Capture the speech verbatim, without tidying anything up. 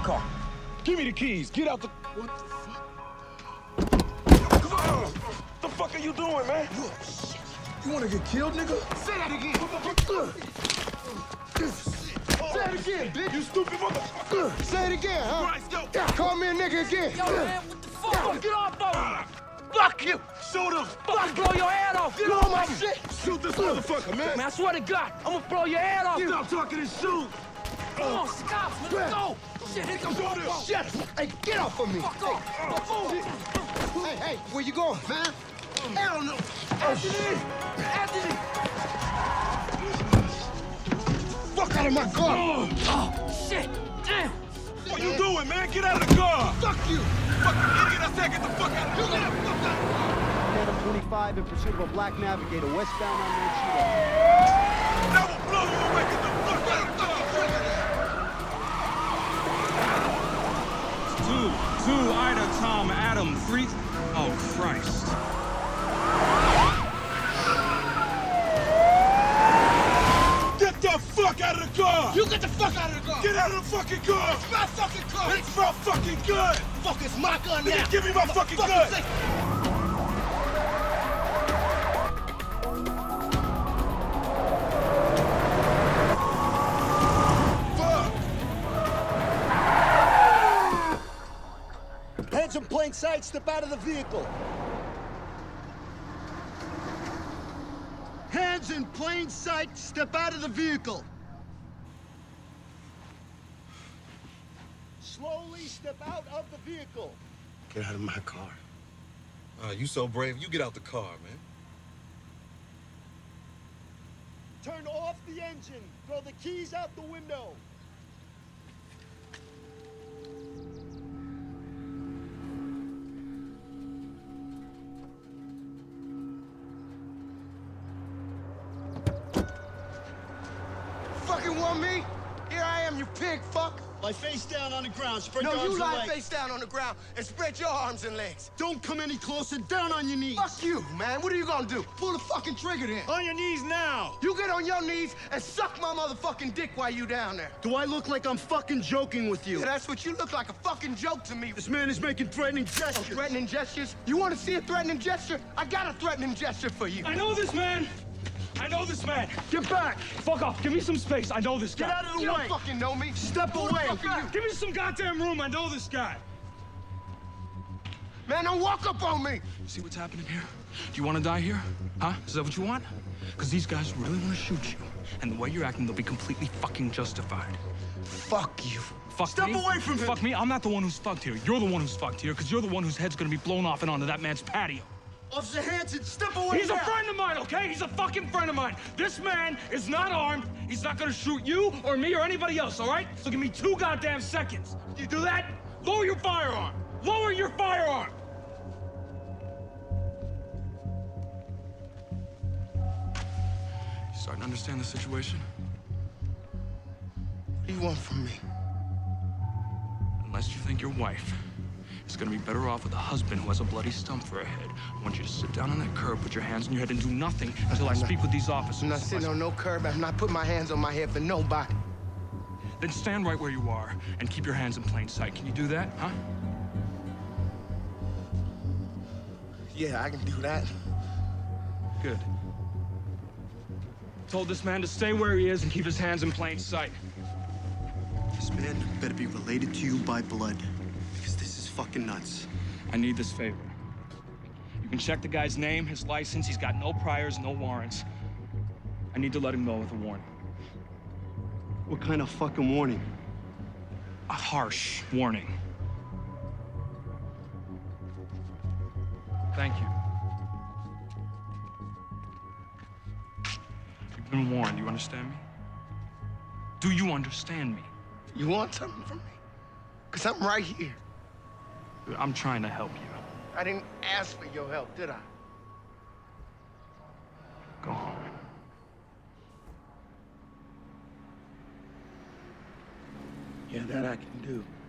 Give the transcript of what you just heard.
car. Give me the keys. Get out the... What the fuck? Come on! What the fuck are you doing, man? Oh, shit. You wanna get killed, nigga? Say that again. Say it again, bitch. You stupid motherfucker. Say it again, huh? Christ, yo. Call me a nigga again. Yo, man, what the fuck? Get off of me! Fuck you. Shoot him. Fuck, blow your head off! Get on my shit. Shoot this motherfucker, man. Man, I swear to God, I'm gonna blow your head off! Stop talking and shoot. Come on, stop! Let's go! Shit, here comes Shoot him. Shit. Hey, get off of me. Fuck off! Move. Hey, hey, where you going, man? Hell no. Anthony! Anthony! Fuck out of my car. Oh. Oh, shit! Damn! What you doing, man? Get out of the car. Fuck you. Fucking idiot. I said get the fuck out of the car. Get the fuck out. Phantom twenty-five in pursuit of a black navigator westbound on Ranchito. That will blow you away. Get the fuck out of the car. Two, two, Ida, Tom, Adam, three. Oh, Christ. Get the fuck out of the car. You get the fuck out of the car. Get out of the fucking car. It's my fucking car. It's my fucking gun. Fuck, it's my gun now. Nigga, give me my fucking Fuck gun. say- Hands in plain sight, step out of the vehicle. Hands in plain sight, step out of the vehicle. Slowly step out of the vehicle. Get out of my car. Uh, you so brave. You get out the car, man. Turn off the engine. Throw the keys out the window. Fucking want me? Here I am, you pig fuck. Lie face down on the ground. Spread No, your arms you and lie legs. face down on the ground and spread your arms and legs. Don't come any closer. Down on your knees. Fuck you, man. What are you gonna do? Pull the fucking trigger then. On your knees now. You get on your knees and suck my motherfucking dick while you down there. Do I look like I'm fucking joking with you? Yeah, that's what you look like, a fucking joke to me. This man is making threatening Oh, gestures. threatening gestures? You want to see a threatening gesture? I got a threatening gesture for you. I know this man. I know this man. Get back. Fuck off. Give me some space. I know this guy. Get out of the You way. don't fucking know me. Step Who the away. fuck are you? Give me some goddamn room. I know this guy. Man, don't walk up on me. See what's happening here? Do you want to die here? Huh? Is that what you want? Because these guys really want to shoot you. And the way you're acting, they'll be completely fucking justified. Fuck you. Fuck Step me? away from him. Fuck me? I'm not the one who's fucked here. You're the one who's fucked here, because you're the one whose head's gonna be blown off and onto that man's patio. Officer Hanson, step away He's now. a friend of mine, okay? He's a fucking friend of mine. This man is not armed. He's not gonna shoot you or me or anybody else, all right? So give me two goddamn seconds. You do that? Lower your firearm. Lower your firearm. You starting to understand the situation? What do you want from me? Unless you think your wife is gonna be better off with a husband who has a bloody stump for a head, I want you to sit down on that curb, put your hands on your head, and do nothing until I I'm not- speak with these officers. I'm not sitting on no curb. I'm not putting my hands on my head for nobody. Then stand right where you are and keep your hands in plain sight. Can you do that, huh? Yeah, I can do that. Good. Told this man to stay where he is and keep his hands in plain sight. This man better be related to you by blood, because this is fucking nuts. I need this favor. You can check the guy's name, his license. He's got no priors, no warrants. I need to let him go with a warning. What kind of fucking warning? A harsh warning. Thank you. You've been warned. You understand me? Do you understand me? You want something from me? Because I'm right here. I'm trying to help you. I didn't ask for your help, did I? Go home. Yeah, that I can do.